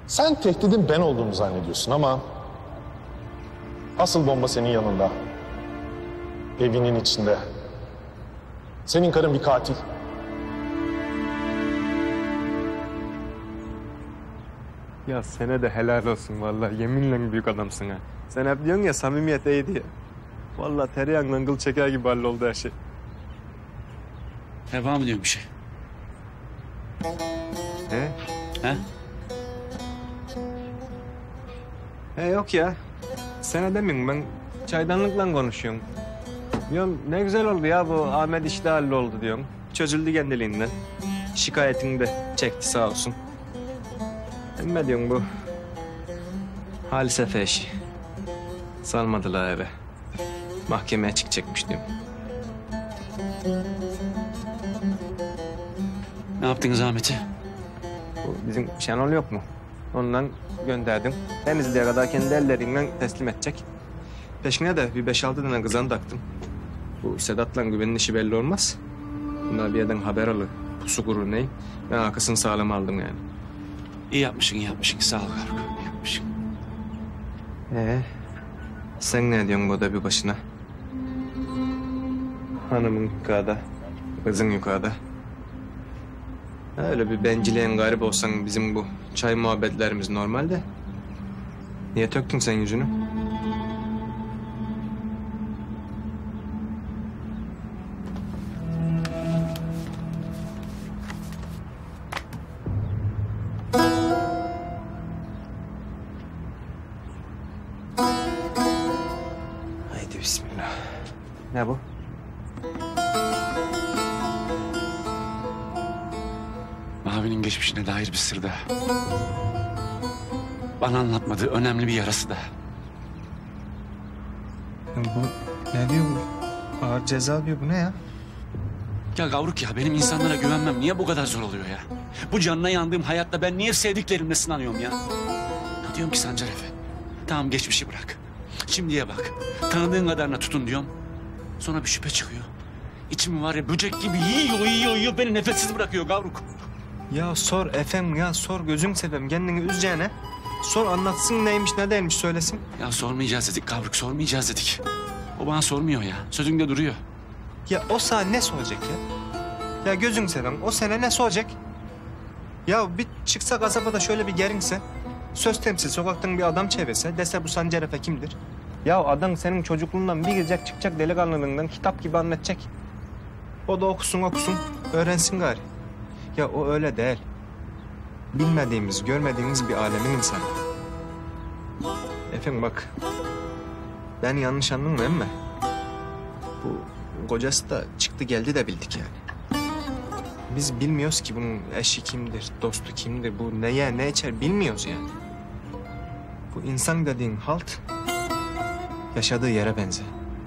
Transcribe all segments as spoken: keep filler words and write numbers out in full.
Sen tehdidin ben olduğumu zannediyorsun ama asıl bomba senin yanında. Evinin içinde. Senin karın bir katil. Ya sana de helal olsun vallahi. Yeminle büyük adamsın ha. Sen hep diyorsun ya samimiyet iyi diye. Vallahi tereyağından kıl çeker gibi halloldu her şey. Devam ediyorum bir şey. He? He? He yok ya. Sana demiyorum ben çaydanlıkla konuşuyorum. Diyorum ne güzel oldu ya bu Ahmet işte halloldu diyorum. Çözüldü kendiliğinden. Şikayetini de çekti sağ olsun. Emme diyorum bu Halis Efe işi. Salmadılar eve. Mahkemeye çıkacakmış diyorum. Ne yaptınız Ahmet'i? Bu bizim Şenol yok mu? Ondan gönderdim. Denizli'ye kadar kendi ellerinden teslim edecek. Peşine de bir beş altı tane kızan taktım. Bu Sedat'la Güven'in işi belli olmaz. Bunlar bir yerden haber alır. Pusu kurur ney. Ben arkasını sağlam aldım yani. İyi yapmışsın, iyi yapmışsın. Sağ ol Faruk, iyi yapmışsın. Ee, sen ne diyorsun burada bir başına? Hanımın yukarıda, kızın yukarıda. Öyle bir benciliğin garip olsan bizim bu çay muhabbetlerimiz normalde. Niye töktün sen yüzünü? Haydi bismillah. Ne bu? Mavi'nin geçmişine dair bir sır da. Bana anlatmadığı önemli bir yarası da. Ya bu ne diyor bu? Ağır ceza diyor bu ne ya? Ya Gavruk ya benim insanlara güvenmem niye bu kadar zor oluyor ya? Bu canına yandığım hayatta ben niye sevdiklerimle sınanıyorum ya? Ya diyorum ki Sancar Efe, tamam geçmişi bırak. Şimdiye bak. Tanıdığın kadarına tutun diyorum. Sonra bir şüphe çıkıyor. İçimi var ya böcek gibi yiyor, yiyor, yiyor. Beni nefessiz bırakıyor Gavruk. Ya sor efem ya sor gözüm seveyim kendini üzeceğine. Sor anlatsın neymiş ne değilmiş söylesin. Ya sormayacağız dedik Gavruk, sormayacağız dedik. O bana sormuyor ya. Sözünde duruyor. Ya o sana ne soracak ya? Ya gözün seveyim o sana ne soracak? Ya bir çıksa kasabada şöyle bir gerinse. Söz temsil sokaktan bir adam çevirse dese bu Sancar Efe kimdir? Ya adam senin çocukluğundan bir girecek çıkacak delikanlılığından kitap gibi anlatacak. O da okusun okusun öğrensin gari. Ya o öyle değil. Bilmediğimiz, görmediğimiz bir alemin insanı. Efendim bak. Ben yanlış anladın mı bu kocası da çıktı geldi de bildik yani. Biz bilmiyoruz ki bunun eşi kimdir, dostu kimdir, bu ne yer ne içer bilmiyoruz yani. Bu insan dediğin halt yaşadığı yere benzer.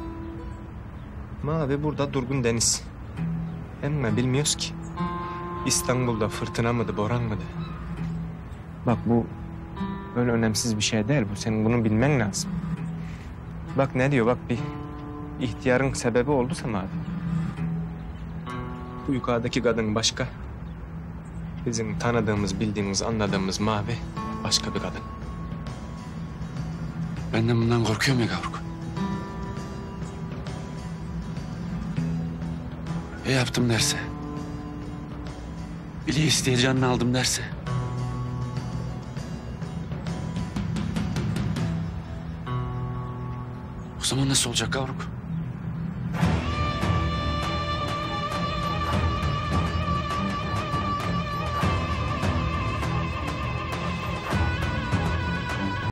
Mavi burada durgun deniz. Ama bilmiyoruz ki. İstanbul'da fırtına mıydı, boran mıydı? Bak bu öyle önemsiz bir şey değil bu. Senin bunu bilmen lazım. Bak ne diyor bak bir ihtiyarın sebebi oldu sana abi. Bu yukarıdaki kadın başka. Bizim tanıdığımız, bildiğimiz, anladığımız Mavi başka bir kadın. Benden bundan korkuyorum ya Gavruk. Ya yaptım derse? Bile isteye canını aldım derse? O zaman nasıl olacak Gavruk?